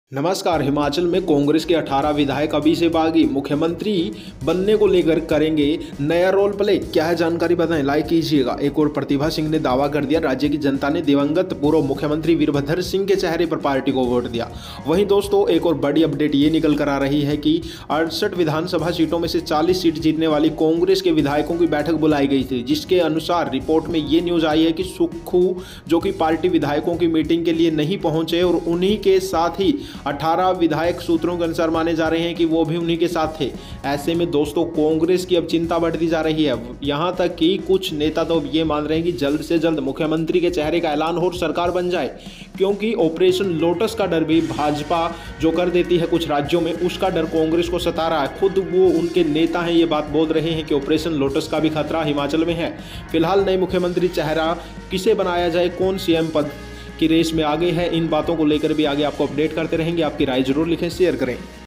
नमस्कार। हिमाचल में कांग्रेस के 18 विधायक अभी से बागी मुख्यमंत्री बनने को लेकर करेंगे नया रोल प्ले। क्या है जानकारी बताएं, लाइक कीजिएगा। एक और प्रतिभा सिंह ने दावा कर दिया, राज्य की जनता ने दिवंगत पूर्व मुख्यमंत्री वीरभद्र सिंह के चेहरे पर पार्टी को वोट दिया। वहीं दोस्तों एक और बड़ी अपडेट ये निकल कर आ रही है कि 68 विधानसभा सीटों में से 40 सीट जीतने वाली कांग्रेस के विधायकों की बैठक बुलाई गई थी, जिसके अनुसार रिपोर्ट में ये न्यूज आई है कि सुक्खू जो कि पार्टी विधायकों की मीटिंग के लिए नहीं पहुंचे और उन्हीं के साथ ही 18 विधायक सूत्रों के अनुसार माने जा रहे हैं कि वो भी उन्हीं के साथ थे। ऐसे में दोस्तों कांग्रेस की अब चिंता बढ़ती जा रही है। यहां तक कि कुछ नेता तो ये मान रहे हैं कि जल्द से जल्द मुख्यमंत्री के चेहरे का ऐलान हो और सरकार बन जाए, क्योंकि ऑपरेशन लोटस का डर भी भाजपा जो कर देती है कुछ राज्यों में, उसका डर कांग्रेस को सता रहा है। खुद वो उनके नेता हैं ये बात बोल रहे हैं कि ऑपरेशन लोटस का भी खतरा हिमाचल में है। फिलहाल नए मुख्यमंत्री चेहरा किसे बनाया जाए, कौन सीएम पद की रेस में आगे है, इन बातों को लेकर भी आगे आपको अपडेट करते रहेंगे। आपकी राय जरूर लिखें, शेयर करें।